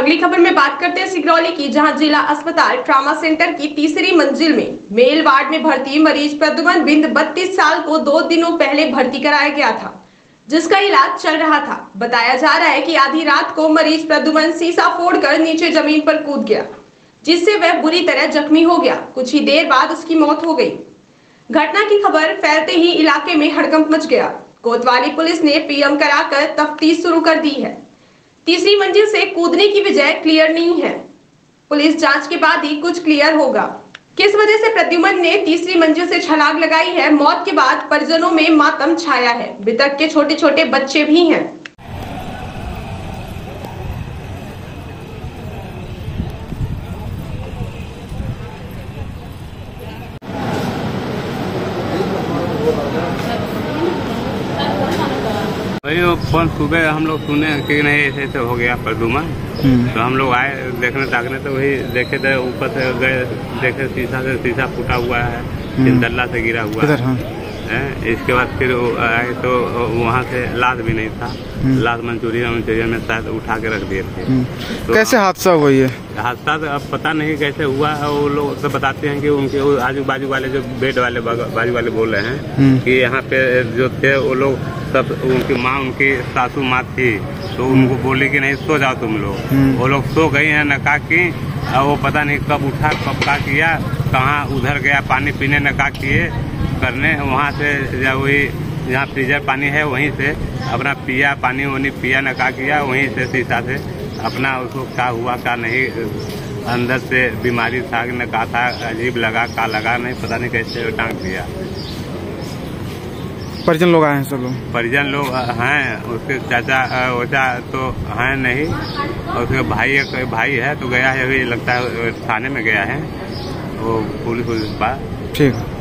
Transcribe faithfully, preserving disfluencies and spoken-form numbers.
अगली खबर में बात करते हैं सिगरौली की, जहां जिला अस्पताल ट्रामा सेंटर की तीसरी मंजिल में मेल वार्ड में भर्ती मरीज प्रद्युमन बिंद बत्तीस साल को दो दिनों पहले भर्ती कराया गया था, जिसका इलाज चल रहा था। बताया जा रहा है कि आधी रात को मरीज प्रद्युमन शीशा फोड़कर नीचे जमीन पर कूद गया, जिससे वह बुरी तरह जख्मी हो गया। कुछ ही देर बाद उसकी मौत हो गई। घटना की खबर फैलते ही इलाके में हड़कंप मच गया। कोतवाली पुलिस ने पीएम कराकर तफ्तीश शुरू कर दी है। तीसरी मंजिल से कूदने की वजह क्लियर नहीं है। पुलिस जांच के बाद ही कुछ क्लियर होगा। किस वजह से प्रद्युमन ने तीसरी मंजिल से छलांग लगाई है। मौत के बाद परिजनों में मातम छाया है। मृतक के छोटे छोटे बच्चे भी हैं। वही फोन सुबह हम लोग सुने कि नहीं ऐसे ऐसे हो गया प्रद्युमन, तो हम लोग आए देखने ताकने, तो वही देखे थे ऊपर से गए, देखे शीशा से शीशा फूटा हुआ है, चिंतल्ला से गिरा हुआ है। हाँ। इसके बाद फिर आए तो वहाँ से लाश भी नहीं था। लाश मंचूरियन मंचूरियन में शायद उठा के रख दिए थे। तो कैसे हादसा हुआ ये? हादसा तो अब पता नहीं कैसे हुआ। वो लोग तो बताते हैं कि उनके आजू बाजू वाले जो बेड वाले बाजू वाले बोल रहे हैं कि यहाँ पे जो थे वो लोग सब, उनकी माँ उनकी सासू माँ थी, तो उनको बोली कि नहीं सो जाओ तुम लोग। वो लोग सो गई हैं नका की, वो पता नहीं कब उठा कब का किया, कहाँ उधर गया पानी पीने नका किए करने, वहाँ से वही जहाँ फ्रीजर पानी है वहीं से अपना पिया पानी वानी पिया नका किया, वहीं से शीशा से अपना उसको क्या हुआ क्या नहीं, अंदर से बीमारी था न का था, अजीब लगा का लगा नहीं, पता नहीं कैसे टांग दिया। परिजन लोग आए हैं सब लोग? परिजन लोग हैं, उसके चाचा वचा तो हैं नहीं, और उसके भाई भाई है तो गया है, अभी लगता है थाने में गया है वो पुलिस पुलिस पास। ठीक।